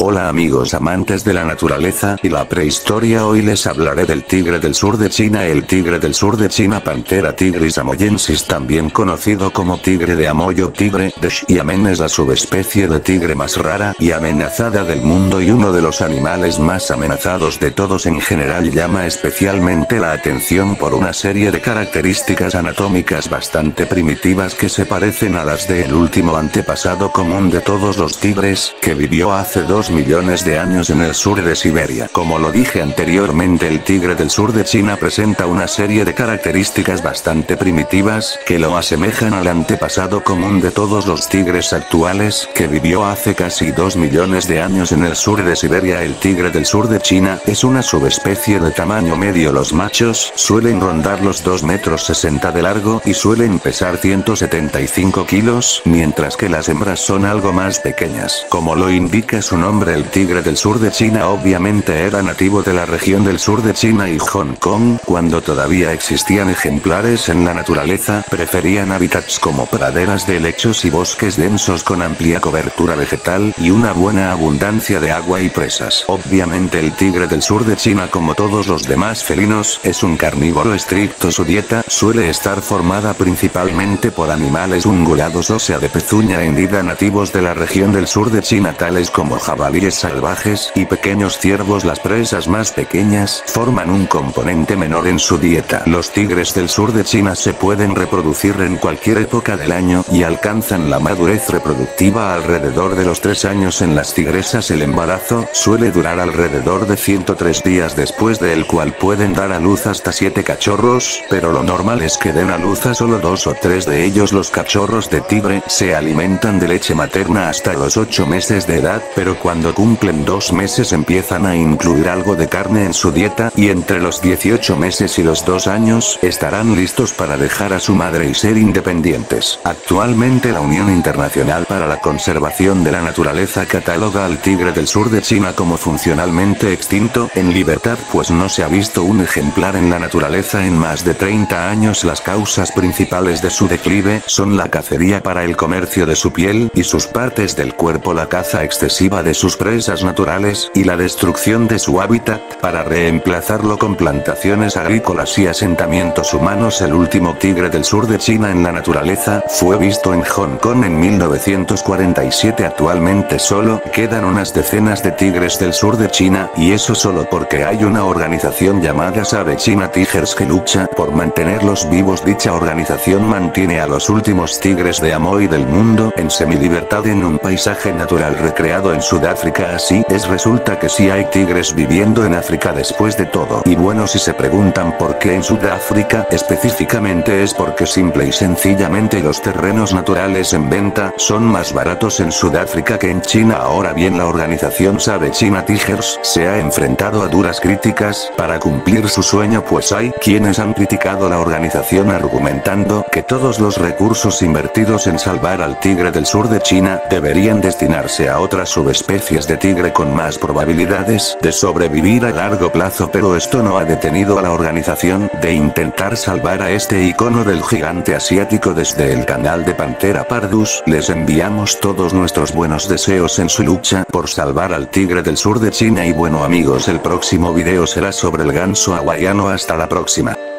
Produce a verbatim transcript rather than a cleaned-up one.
Hola amigos amantes de la naturaleza y la prehistoria, hoy les hablaré del tigre del sur de China. El tigre del sur de China, Panthera tigris amoyensis, también conocido como tigre de Amoy o tigre de Xiamen, es la subespecie de tigre más rara y amenazada del mundo y uno de los animales más amenazados de todos en general. Llama especialmente la atención por una serie de características anatómicas bastante primitivas que se parecen a las del último antepasado común de todos los tigres, que vivió hace dos millones de años en el sur de Siberia. Como lo dije anteriormente, el tigre del sur de China presenta una serie de características bastante primitivas que lo asemejan al antepasado común de todos los tigres actuales, que vivió hace casi dos millones de años en el sur de Siberia. El tigre del sur de China es una subespecie de tamaño medio. Los machos suelen rondar los dos metros sesenta de largo y suelen pesar ciento setenta y cinco kilos, mientras que las hembras son algo más pequeñas. Como lo indica su nombre, el tigre del sur de China obviamente era nativo de la región del sur de China y Hong Kong. Cuando todavía existían ejemplares en la naturaleza, preferían hábitats como praderas de helechos y bosques densos con amplia cobertura vegetal y una buena abundancia de agua y presas. Obviamente el tigre del sur de China, como todos los demás felinos, es un carnívoro estricto. Su dieta suele estar formada principalmente por animales ungulados, o sea de pezuña hendida, nativos de la región del sur de China, tales como jabalíes salvajes y pequeños ciervos. Las presas más pequeñas forman un componente menor en su dieta. Los tigres del sur de China se pueden reproducir en cualquier época del año y alcanzan la madurez reproductiva alrededor de los tres años. En las tigresas el embarazo suele durar alrededor de ciento tres días, después del cual pueden dar a luz hasta siete cachorros, pero lo normal es que den a luz a solo dos o tres de ellos. Los cachorros de tigre se alimentan de leche materna hasta los ocho meses de edad, pero cuando cumplen dos meses empiezan a incluir algo de carne en su dieta, y entre los dieciocho meses y los dos años estarán listos para dejar a su madre y ser independientes. Actualmente la Unión Internacional para la Conservación de la Naturaleza cataloga al tigre del sur de China como funcionalmente extinto en libertad, pues no se ha visto un ejemplar en la naturaleza en más de treinta años. Las causas principales de su declive son la cacería para el comercio de su piel y sus partes del cuerpo, la caza excesiva de sus presas naturales y la destrucción de su hábitat para reemplazarlo con plantaciones agrícolas y asentamientos humanos. El último tigre del sur de China en la naturaleza fue visto en Hong Kong en mil novecientos cuarenta y siete. Actualmente solo quedan unas decenas de tigres del sur de China, y eso solo porque hay una organización llamada Save China Tigers que lucha por mantenerlos vivos. Dicha organización mantiene a los últimos tigres de Amoy del mundo en semilibertad en un paisaje natural recreado en Sudáfrica. Así es, resulta que sí hay tigres viviendo en África después de todo. Y bueno, si se preguntan por qué en Sudáfrica específicamente, es porque simple y sencillamente los terrenos naturales en venta son más baratos en Sudáfrica que en China. Ahora bien, la organización Save China Tigers se ha enfrentado a duras críticas para cumplir su sueño, pues hay quienes han criticado la organización argumentando que todos los recursos invertidos en salvar al tigre del sur de China deberían destinarse a otras subespecies de tigre con más probabilidades de sobrevivir a largo plazo. Pero esto no ha detenido a la organización de intentar salvar a este icono del gigante asiático. Desde el canal de Panthera Pardus les enviamos todos nuestros buenos deseos en su lucha por salvar al tigre del sur de China. Y bueno amigos, el próximo video será sobre el ganso hawaiano. Hasta la próxima.